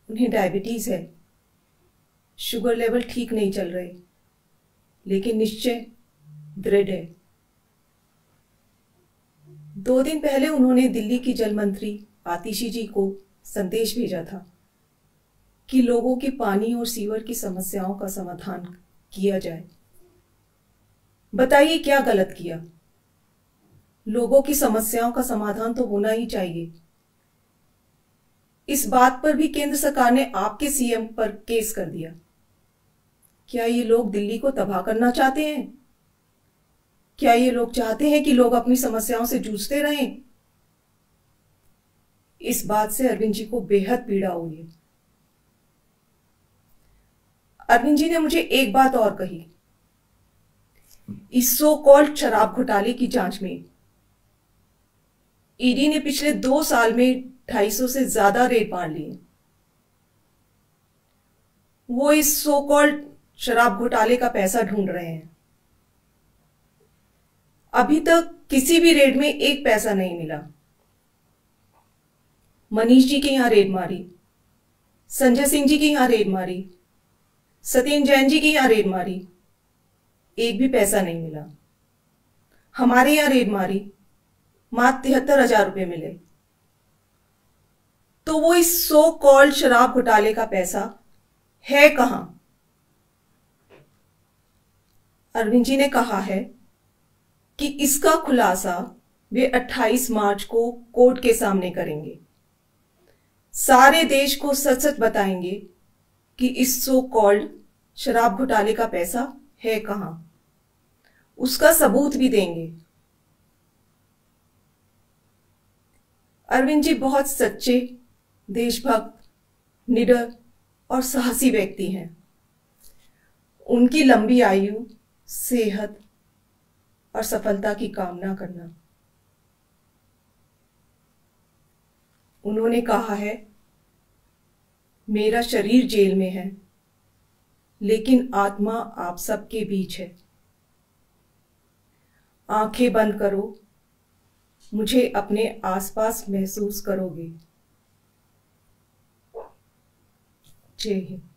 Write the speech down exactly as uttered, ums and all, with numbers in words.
उन्हें डायबिटीज है, sugar level ठीक नहीं चल रहे, लेकिन निश्चय दृढ़ है। दो दिन पहले उन्होंने दिल्ली की जल मंत्री आतिशी जी को संदेश भेजा था कि लोगों की पानी और सीवर की समस्याओं का समाधान किया जाए। बताइए क्या गलत किया? लोगों की समस्याओं का समाधान तो होना ही चाहिए। इस बात पर भी केंद्र सरकार ने आपके सीएम पर केस कर दिया। क्या ये लोग दिल्ली को तबाह करना चाहते हैं? क्या ये लोग चाहते हैं कि लोग अपनी समस्याओं से जूझते रहें? इस बात से अरविंद जी को बेहद पीड़ा हुई है। अरविंद जी ने मुझे एक बात और कही। इस सो कॉल्ड शराब घोटाले की जांच में ईडी ने पिछले दो साल में ढाई सौ से ज्यादा रेड मार लिए। वो इस सो कॉल्ड शराब घोटाले का पैसा ढूंढ रहे हैं। अभी तक किसी भी रेड में एक पैसा नहीं मिला। मनीष जी के यहां रेड मारी, संजय सिंह जी के यहां रेड मारी, सत्येंद्र जैन जी के यहां रेड मारी, एक भी पैसा नहीं मिला। हमारे यहां रेड मारी, मात्र तिहत्तर हजार रुपये मिले। तो वो इस सो कॉल्ड शराब घोटाले का पैसा है कहां? अरविंद जी ने कहा है कि इसका खुलासा वे अट्ठाईस मार्च को कोर्ट के सामने करेंगे। सारे देश को सच सच बताएंगे कि इस सो कॉल्ड शराब घोटाले का पैसा है कहां। उसका सबूत भी देंगे। अरविंद जी बहुत सच्चे, देशभक्त, निडर और साहसी व्यक्ति हैं। उनकी लंबी आयु, सेहत और सफलता की कामना करना। उन्होंने कहा है, मेरा शरीर जेल में है, लेकिन आत्मा आप सबके बीच है। आंखें बंद करो, मुझे अपने आसपास महसूस करोगे। जय हिंद।